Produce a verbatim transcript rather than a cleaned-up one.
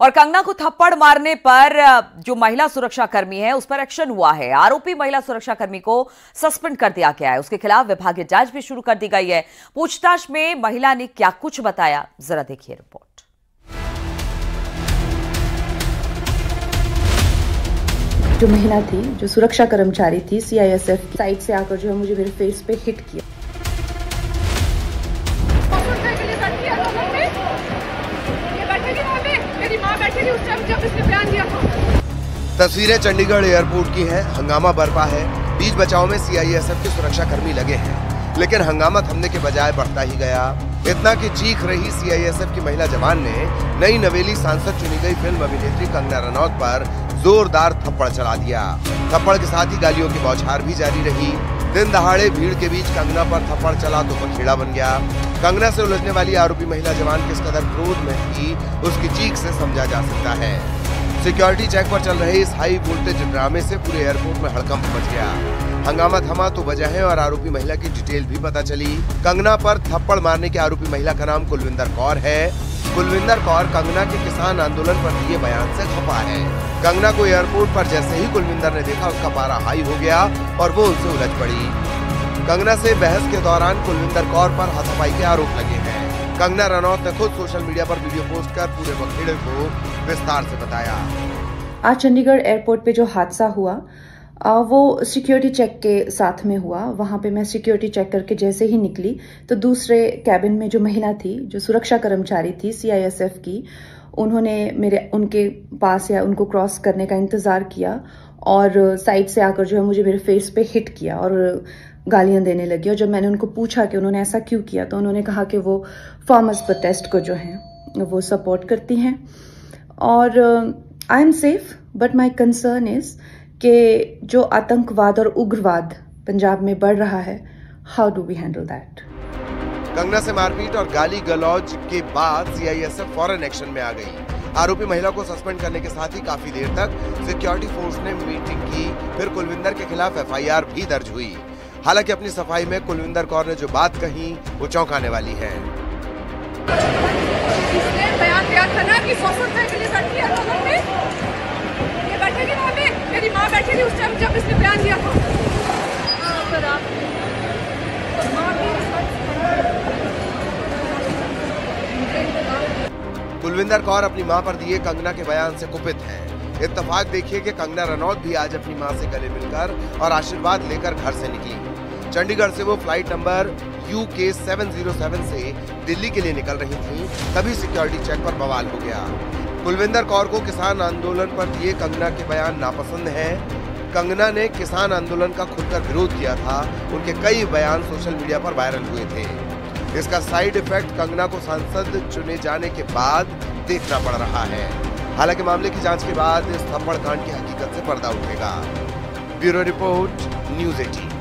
और कंगना को थप्पड़ मारने पर जो महिला सुरक्षा कर्मी है उस पर एक्शन हुआ है। आरोपी महिला सुरक्षा कर्मी को सस्पेंड कर दिया गया है। उसके खिलाफ विभागीय जांच भी शुरू कर दी गई है। पूछताछ में महिला ने क्या कुछ बताया, जरा देखिए रिपोर्ट। जो महिला थी, जो सुरक्षा कर्मचारी थी सीआईएसएफ की साइड से आकर जो है मुझे मेरे फेस पे हिट किया। तस्वीरें चंडीगढ़ एयरपोर्ट की हैं। हंगामा बरपा है। बीच बचाव में सीआईएसएफ के सुरक्षा कर्मी लगे हैं, लेकिन हंगामा थमने के बजाय बढ़ता ही गया। इतना कि चीख रही सीआईएसएफ की महिला जवान ने नई नवेली सांसद चुनी गई फिल्म अभिनेत्री कंगना रनौत पर जोरदार थप्पड़ चला दिया। थप्पड़ के साथ ही गालियों की बौछार भी जारी रही। दिन दहाड़े भीड़ के बीच कंगना पर थप्पड़ चला तो पखेड़ा बन गया। कंगना से उलझने वाली आरोपी महिला जवान किस कदर क्रोध में थी, उसकी चीख से समझा जा सकता है। सिक्योरिटी चेक पर चल रहे इस हाई वोल्टेज ड्रामे से पूरे एयरपोर्ट में हड़कंप मच गया। हंगामा थमा तो वजह और आरोपी महिला की डिटेल भी पता चली। कंगना पर थप्पड़ मारने के आरोपी महिला का नाम कुलविंदर कौर है। कुलविंदर कौर कंगना के किसान आंदोलन पर दिए बयान से खफा है। कंगना को एयरपोर्ट पर जैसे ही कुलविंदर ने देखा, उसका पारा हाई हो गया और वो उनसे उलझ पड़ी। कंगना से बहस के दौरान कुलविंदर कौर पर हाथापाई के आरोप लगे हैं। कंगना रनौत ने खुद सोशल मीडिया पर वीडियो पोस्ट कर पूरे बखेड़े को विस्तार से बताया। आज चंडीगढ़ एयरपोर्ट पे जो हादसा हुआ वो सिक्योरिटी चेक के साथ में हुआ। वहां पे मैं सिक्योरिटी चेक करके जैसे ही निकली तो दूसरे कैबिन में जो महिला थी, जो सुरक्षा कर्मचारी थी सीआईएसएफ की, उन्होंने मेरे उनके पास या उनको क्रॉस करने का इंतजार किया और साइड से आकर जो है मुझे मेरे फेस पे हिट किया और गालियां देने लगी। और जब मैंने उनको पूछा कि उन्होंने ऐसा क्यों किया, तो उन्होंने कहा कि वो फार्मर्स प्रोटेस्ट को जो है वो सपोर्ट करती हैं और I am safe, but my concern is कि जो आतंकवाद और उग्रवाद पंजाब में बढ़ रहा है, how do we handle that. Kangana से मारपीट और गाली गलौज के बाद सीआईएसएफ फौरन एक्शन में आ गई। आरोपी महिला को सस्पेंड करने के साथ ही काफी देर तक सिक्योरिटी फोर्स ने मीटिंग की। फिर कुलविंदर के खिलाफ एफआईआर भी दर्ज हुई। हालांकि अपनी सफाई में कुलविंदर कौर ने जो बात कही वो चौंकाने वाली है। इसने बयान दिया था ना कि सौ सौ रुपए के लिए बैठी है लोगों में, ये बैठेगी वहाँ पे, मेरी माँ बैठी थी उस टाइम जब इसने बयान दिया था। पर आप कुलविंदर कौर अपनी मां पर दिए कंगना के बयान से कुपित है। इत्तेफाक देखिए कि कंगना रनौत भी आज अपनी मां से गले मिलकर और आशीर्वाद लेकर घर से निकली। चंडीगढ़ से वो flight number U K seven zero seven से दिल्ली के लिए निकल रही थी, तभी सिक्योरिटी चेक पर बवाल हो गया। कुलविंदर कौर को किसान आंदोलन पर दिए कंगना के बयान नापसंद है। कंगना ने किसान आंदोलन का खुलकर विरोध किया था। उनके कई बयान सोशल मीडिया पर वायरल हुए थे। इसका साइड इफेक्ट कंगना को सांसद चुने जाने के बाद देखना पड़ रहा है। हालांकि मामले की जांच के बाद इस थप्पड़ कांड की हकीकत से पर्दा उठेगा। Bureau report, news eighteen.